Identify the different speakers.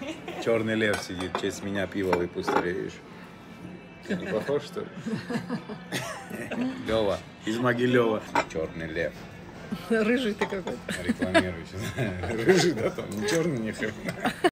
Speaker 1: Черный лев сидит, в честь меня пиво выпустили. Не похож, что ли? Лева, из Могилева. Черный лев.
Speaker 2: Рыжий ты какой-то.
Speaker 1: Рекламирующий. Рыжий, да, там, не черный, ни хрена.